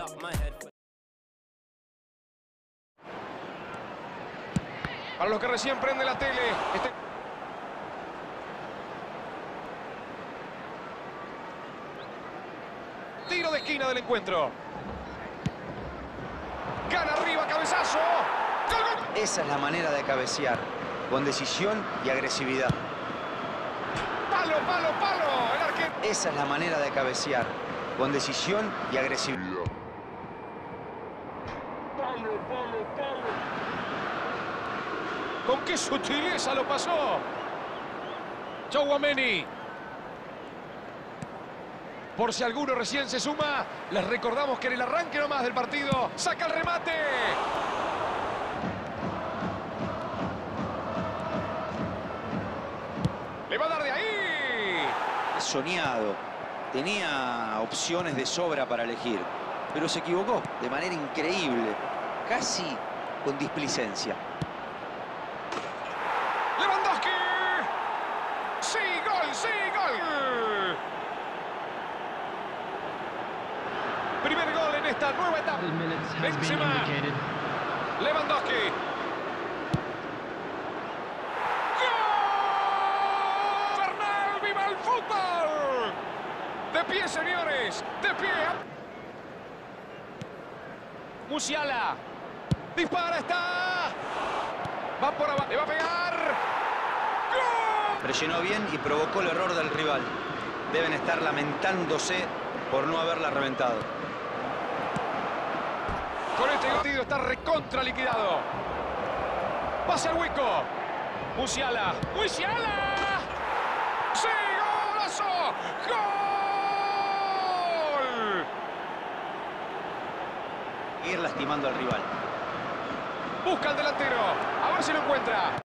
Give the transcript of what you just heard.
Para los que recién prenden la tele. Tiro de esquina del encuentro. Gana arriba, cabezazo. ¡Gol, gol! Esa es la manera de cabecear, con decisión y agresividad. ¡Palo, palo, palo! El arquero. Esa es la manera de cabecear, con decisión y agresividad. ¡Palo, palo, palo! ¿Con qué sutileza lo pasó? Tchouaméni. Por si alguno recién se suma, les recordamos que en el arranque nomás del partido, saca el remate. Le va a dar de ahí. Soñado, tenía opciones de sobra para elegir, pero se equivocó de manera increíble, casi con displicencia. Lewandowski. Sí, gol, sí, gol. Primer gol en esta nueva etapa. Benzema. Lewandowski. ¡Gol! ¡Fernal, viva el fútbol! De pie, señores, de pie. Musiala. Dispara, está. Va por abajo, le va a pegar. ¡Gol! Presionó bien y provocó el error del rival. Deben estar lamentándose por no haberla reventado. Con este partido está recontra liquidado. Pase al hueco. Musiala. ¡Musiala! ¡Sí, golazo! ¡Gol! Ir lastimando al rival. Busca al delantero. A ver si lo encuentra.